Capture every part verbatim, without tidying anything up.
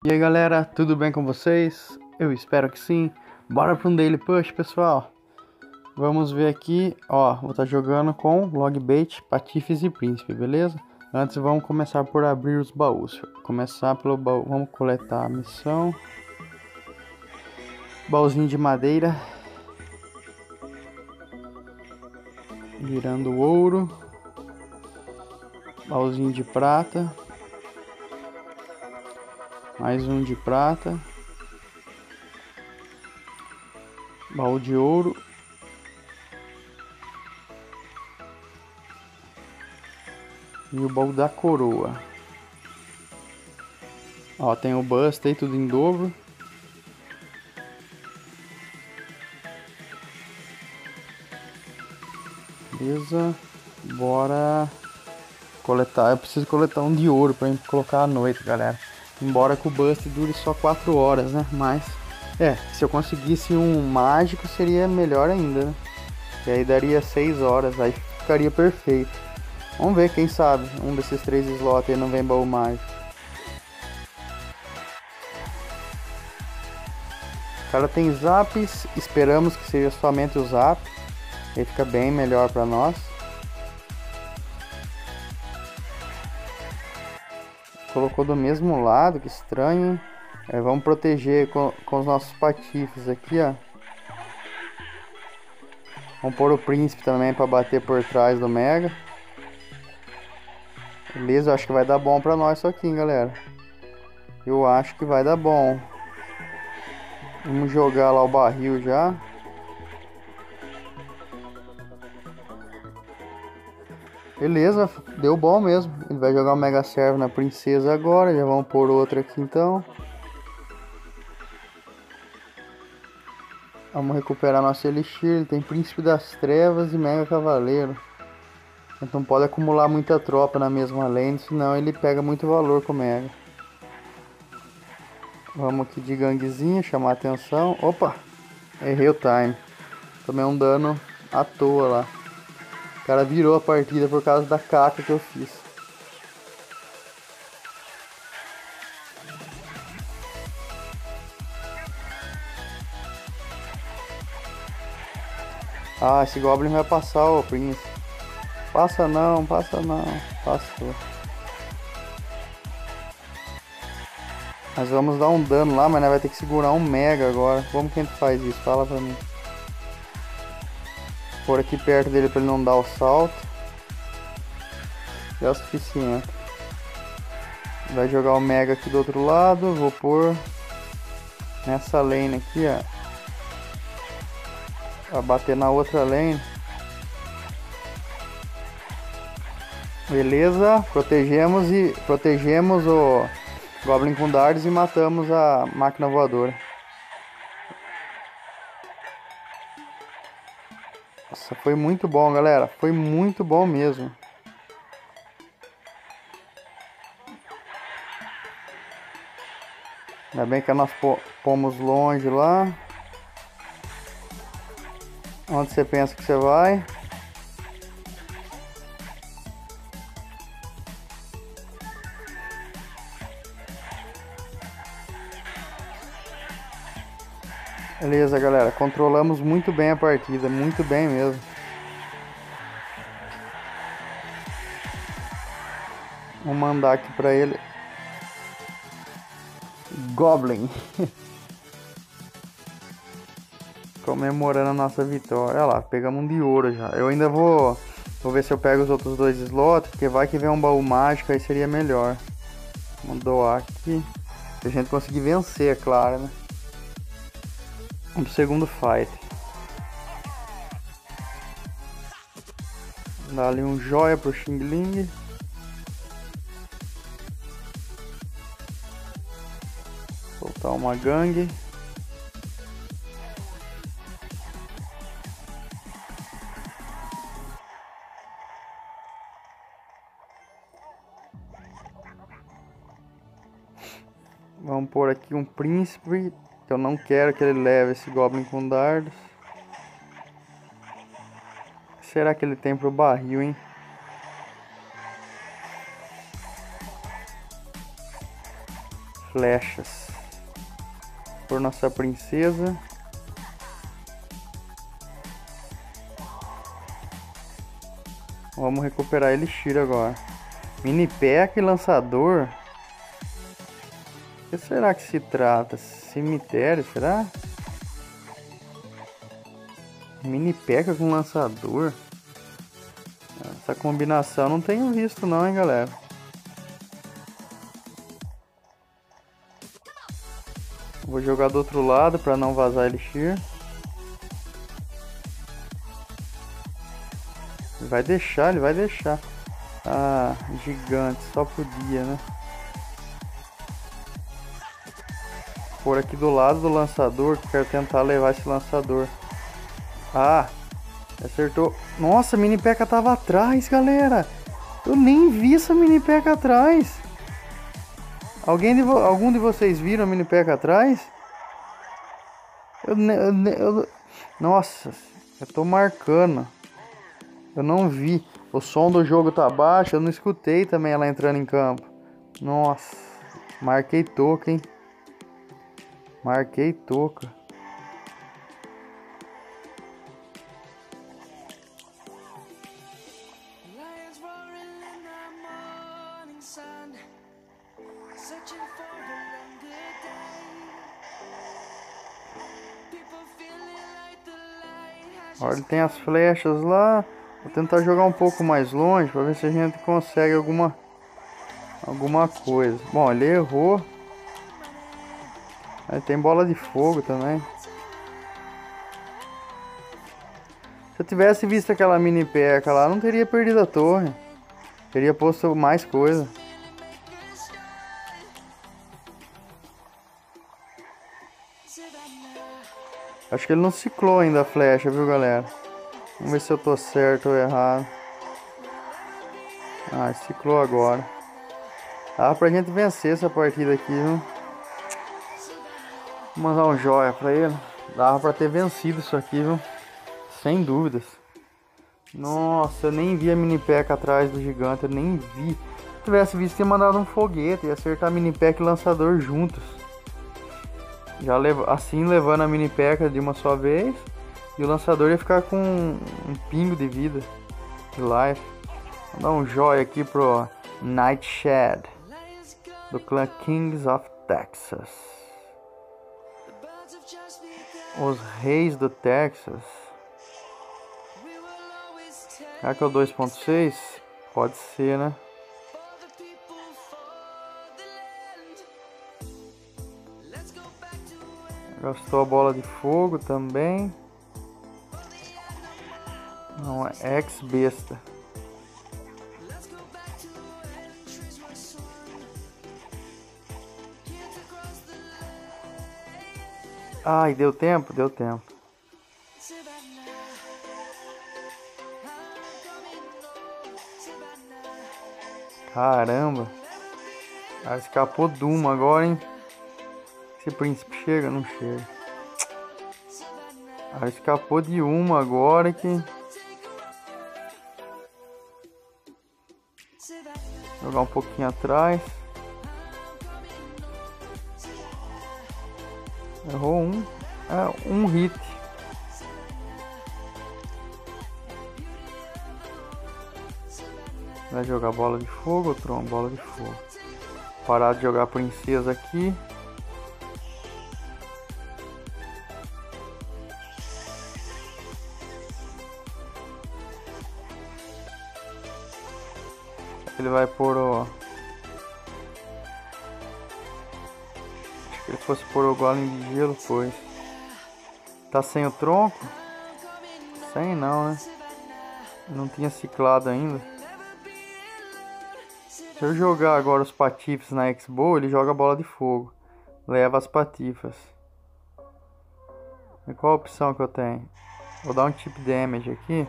E aí galera, tudo bem com vocês? Eu espero que sim. Bora para um Daily Push, pessoal. Vamos ver aqui, ó, vou estar jogando com Logbait, Patifes e Príncipe, beleza? Antes vamos começar por abrir os baús. Começar pelo baú, vamos coletar a missão. Baúzinho de madeira. Virando ouro. Baúzinho de prata. Mais um de prata. Baú de ouro. E o baú da coroa. Ó, tem o Buster aí, tudo em dobro. Beleza. Bora coletar. Eu preciso coletar um de ouro pra gente colocar à noite, galera. Embora que o Buster dure só quatro horas, né? Mas, é, se eu conseguisse um mágico seria melhor ainda, né? E aí daria seis horas, aí ficaria perfeito. Vamos ver, quem sabe um desses três slots aí não vem baú mágico. O cara tem zaps, esperamos que seja somente o zap. Aí fica bem melhor pra nós. Colocou do mesmo lado, que estranho. É, vamos proteger com, com os nossos patifes aqui, ó. Vamos pôr o príncipe também para bater por trás do Mega. Beleza, eu acho que vai dar bom pra nós isso aqui, hein, galera. Eu acho que vai dar bom. Vamos jogar lá o barril já. Beleza, deu bom mesmo. Ele vai jogar o Mega Servo na princesa agora. Já vamos pôr outro aqui então. Vamos recuperar nosso Elixir. Ele tem Príncipe das Trevas e Mega Cavaleiro. Então não pode acumular muita tropa na mesma lane, senão ele pega muito valor com o Mega. Vamos aqui de ganguezinho, chamar a atenção. Opa! Errei o time. Tomei um dano à toa lá. O cara virou a partida por causa da caca que eu fiz. Ah, esse Goblin vai passar, o príncipe. Passa não, passa não. Passou. Nós vamos dar um dano lá, mas nós vai ter que segurar um Mega agora. Como que a gente faz isso? Fala pra mim. Por aqui perto dele pra ele não dar o salto. Já é o suficiente. Vai jogar o Mega aqui do outro lado. Vou pôr nessa lane aqui, ó. Pra bater na outra lane. Beleza. Protegemos e protegemos o Goblin com dardos e matamos a máquina voadora. Nossa, foi muito bom, galera. Foi muito bom mesmo. Ainda bem que nós pomos longe lá. Onde você pensa que você vai? Beleza, galera. Controlamos muito bem a partida. Muito bem mesmo. Vou mandar aqui pra ele. Goblin. Comemorando a nossa vitória. Olha lá, pegamos um de ouro já. Eu ainda vou Vou ver se eu pego os outros dois slots, porque vai que vem um baú mágico, aí seria melhor. Vamos doar aqui. Se a gente conseguir vencer, é claro, né? Vamos pro segundo fight. Dá ali um joia pro Xing Ling. Soltar uma gangue. Vamos pôr aqui um príncipe, que eu não quero que ele leve esse Goblin com dardos. O que será que ele tem pro barril, hein? flechas. Por nossa princesa. Vamos recuperar Elixir agora. Mini P.E.K.K.A e lançador. O que será que se trata? Cemitério, será? Mini P.E.K.K.A com lançador. Essa combinação não tenho visto não, hein, galera. Vou jogar do outro lado para não vazar Elixir. Ele vai deixar, ele vai deixar. Ah, gigante, só podia, né? Por aqui do lado do lançador, que eu quero tentar levar esse lançador. Ah, acertou. Nossa, a Mini P.E.K.K.A tava atrás, galera. Eu nem vi essa Mini P.E.K.K.A atrás. Alguém de vo... Algum de vocês viram a Mini P.E.K.K.A atrás? Eu, eu, eu... Nossa, eu tô marcando. Eu não vi. O som do jogo tá baixo. Eu não escutei também ela entrando em campo. Nossa. Marquei toca, hein? Marquei toca. Olha, ele tem as flechas lá. Vou tentar jogar um pouco mais longe para ver se a gente consegue alguma alguma coisa. Bom, ele errou. Aí tem bola de fogo também. Se eu tivesse visto aquela Mini P.E.K.K.A lá, não teria perdido a torre. Teria posto mais coisa. Acho que ele não ciclou ainda a flecha, viu, galera? Vamos ver se eu tô certo ou errado. Ah, ciclou agora. Dá pra gente vencer essa partida aqui, viu? Vou mandar um joia pra ele. Dava pra ter vencido isso aqui, viu? Sem dúvidas. Nossa, eu nem vi a Mini P.E.K.K.A atrás do gigante. Eu nem vi. Se tivesse visto, tinha mandado um foguete e acertar a Mini P.E.K.K.A e lançador juntos. Já levo, assim levando a Mini P.E.K.K.A de uma só vez. E o lançador ia ficar com um, um pingo de vida. De life. Vou dar um joia aqui pro Nightshade. Do clã Kings of Texas. Os reis do Texas. Será que é o dois ponto seis? Pode ser, né? Gastou a bola de fogo também. Não, é ex-besta. Ai, deu tempo? Deu tempo. Caramba. Ah, escapou de uma agora, hein? Esse príncipe chega? Não chega. Ah, escapou de uma agora que... Jogar um pouquinho atrás. Errou um. É, um hit. Vai jogar bola de fogo ou Tron? Bola de fogo. Parar de jogar a princesa aqui. Ele vai pôr o... Acho que ele fosse pôr o golem de gelo, pois. Tá sem o tronco? Sem não, né? Não tinha ciclado ainda. Se eu jogar agora os patifes na X-Bow, ele joga a bola de fogo. Leva as patifas. E qual a opção que eu tenho? Vou dar um tip damage aqui.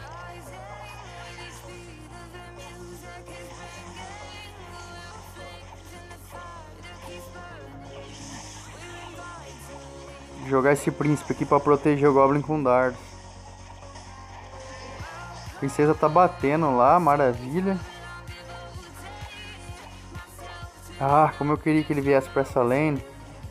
Jogar esse príncipe aqui para proteger o Goblin com dardos. A princesa tá batendo lá, maravilha. Ah, como eu queria que ele viesse pra essa lane.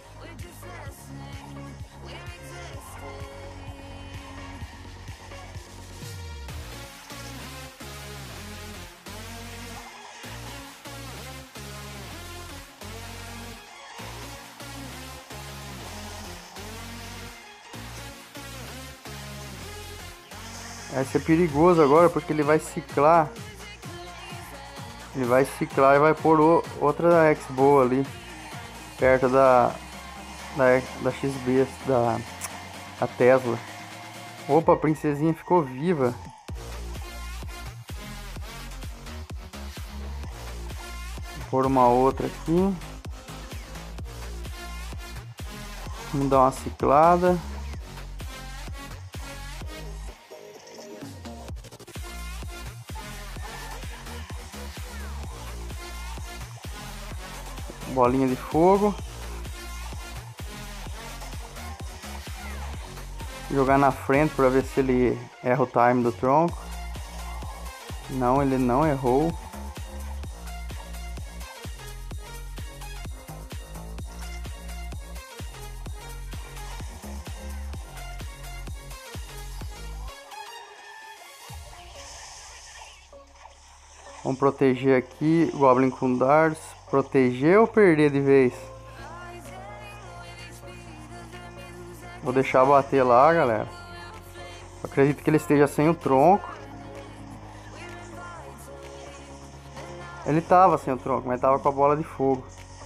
Vai ser perigoso agora porque ele vai ciclar. Ele vai ciclar e vai pôr o, outra X-Bow ali. Perto da, da, da X B, da a Tesla. Opa, a princesinha ficou viva. Vou pôr uma outra aqui. Vamos dar uma ciclada. Bolinha de fogo. Jogar na frente para ver se ele erra o time do tronco. Não, ele não errou. Vamos proteger aqui. Goblin com dardos. Proteger ou perder de vez? Vou deixar bater lá, galera. Eu acredito que ele esteja sem o tronco. Ele tava sem o tronco, mas tava com a bola de fogo.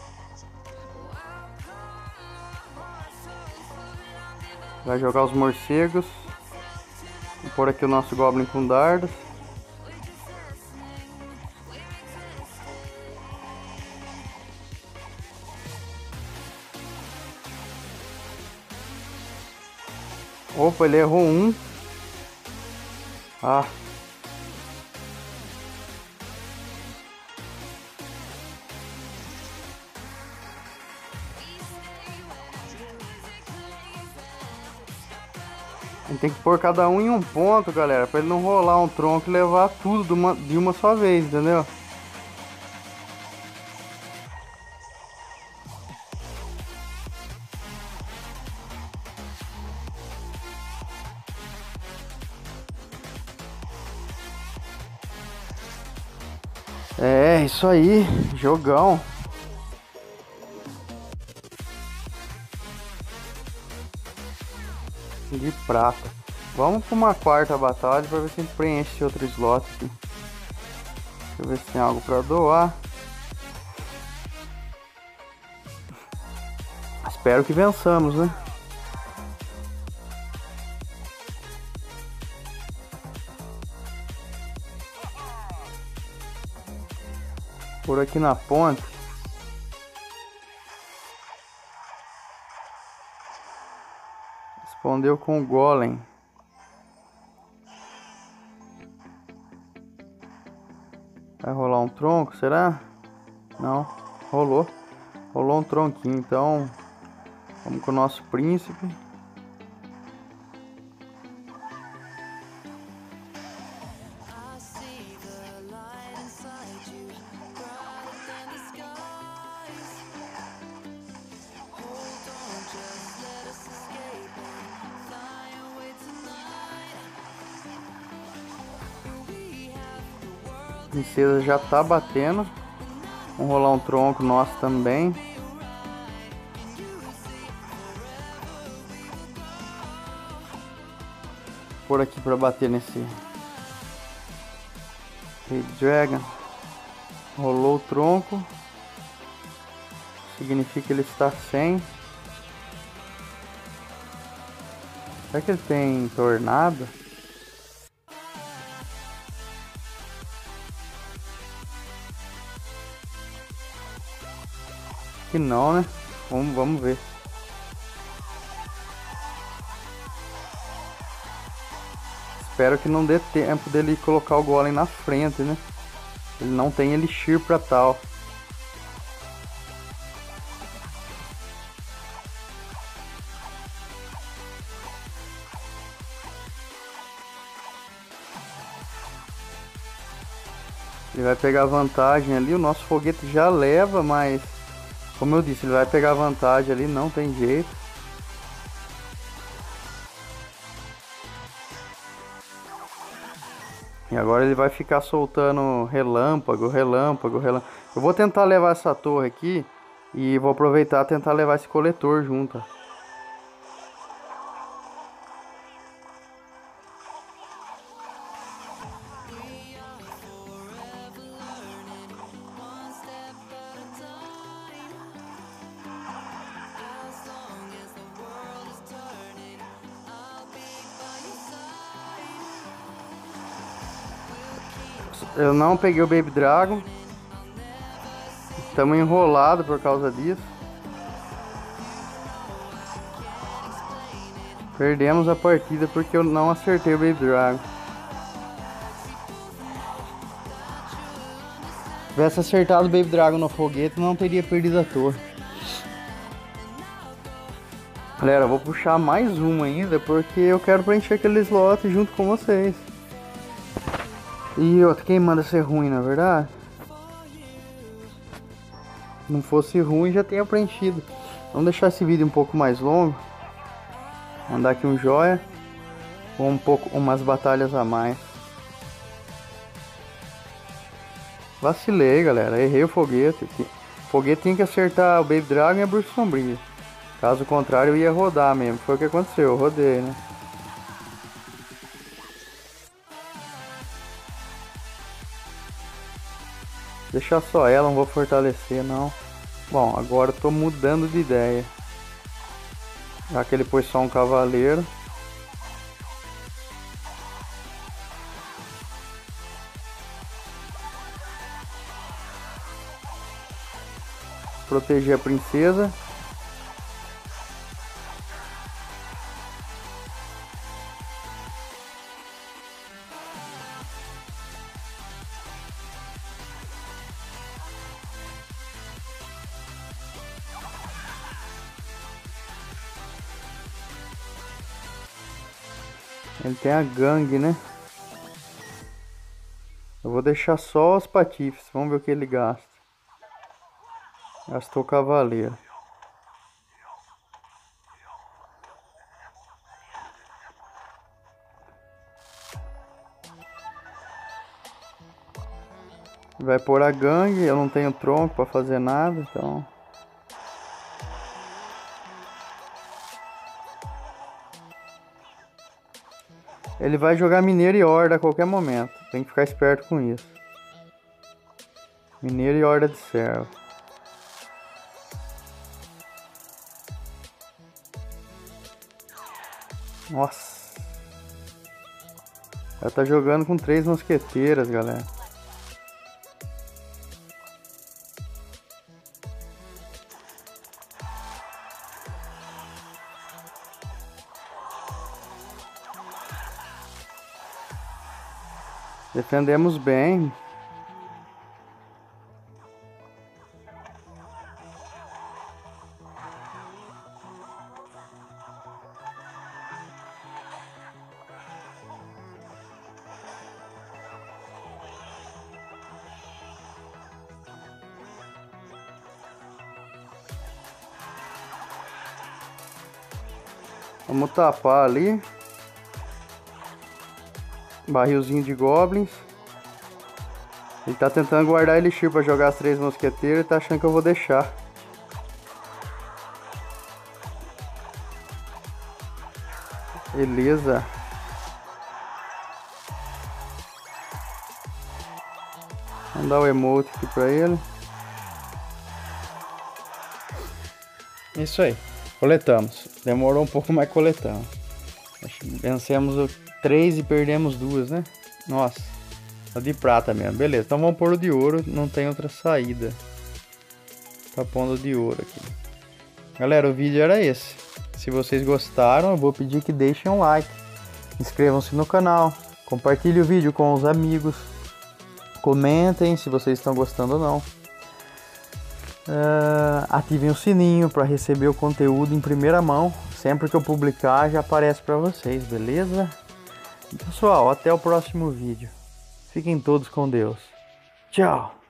Vai jogar os morcegos. Vou pôr aqui o nosso Goblin com dardos. Opa, ele errou um. Ah. A gente tem que pôr cada um em um ponto, galera, pra ele não rolar um tronco e levar tudo de uma, de uma só vez, entendeu? É, isso aí, jogão. De prata. Vamos para uma quarta batalha para ver se a gente preenche esse outro slot aqui. Deixa eu ver se tem algo para doar. Espero que vençamos, né? Por aqui na ponte. Respondeu com o Golem. Vai rolar um tronco, será? Não, rolou. Rolou um tronquinho, então vamos com o nosso príncipe. A princesa já tá batendo. Vamos rolar um tronco nosso também. Por aqui para bater nesse Red Dragon. Rolou o tronco. Significa que ele está sem. Será que ele tem tornado? Que não, né? Vamos, vamos ver. Espero que não dê tempo dele colocar o golem na frente, né? Ele não tem elixir pra tal. Ele vai pegar vantagem ali. O nosso foguete já leva, mas Como eu disse, ele vai pegar vantagem ali, não tem jeito. E agora ele vai ficar soltando relâmpago, relâmpago, relâmpago. Eu vou tentar levar essa torre aqui e vou aproveitar e tentar levar esse coletor junto. Eu não peguei o Baby Dragon. Estamos enrolados por causa disso. Perdemos a partida porque eu não acertei o Baby Dragon. Se tivesse acertado o Baby Dragon no foguete, não teria perdido a torre. Galera, eu vou puxar mais uma ainda porque eu quero preencher aquele slot junto com vocês. E outra, quem manda ser ruim, na verdade? Se não fosse ruim, já tinha preenchido. Vamos deixar esse vídeo um pouco mais longo. Mandar aqui um joia. Com um pouco, umas batalhas a mais. Vacilei, galera. Errei o foguete aqui. O foguete tinha que acertar o Baby Dragon e a Bruxa Sombria. Caso contrário, eu ia rodar mesmo. Foi o que aconteceu, eu rodei, né? Deixar só ela, não vou fortalecer não. Bom, agora eu tô mudando de ideia. Já que ele pôs só um cavaleiro. Proteger a princesa. Ele tem a gangue, né? Eu vou deixar só os patifes. Vamos ver o que ele gasta. Gastou cavaleiro. Vai pôr a gangue. Eu não tenho tronco para fazer nada, então... Ele vai jogar mineiro e horda a qualquer momento. Tem que ficar esperto com isso. Mineiro e horda de servo. Nossa. Ela tá jogando com três mosqueteiras, galera. Defendemos bem. Vamos tapar ali. Barrilzinho de goblins. Ele tá tentando guardar elixir pra jogar as três mosqueteiras e tá achando que eu vou deixar. Beleza. Vamos dar o emote aqui pra ele. Isso aí. Coletamos. Demorou um pouco, mas coletamos. Vencemos o três e perdemos duas, né? Nossa. Tá de prata mesmo. Beleza. Então vamos pôr o de ouro. Não tem outra saída. Tá pondo de ouro aqui. Galera, o vídeo era esse. Se vocês gostaram, eu vou pedir que deixem um like. Inscrevam-se no canal. Compartilhem o vídeo com os amigos. Comentem se vocês estão gostando ou não. Uh, ativem o sininho para receber o conteúdo em primeira mão. Sempre que eu publicar já aparece para vocês, beleza? Pessoal, até o próximo vídeo. Fiquem todos com Deus. Tchau!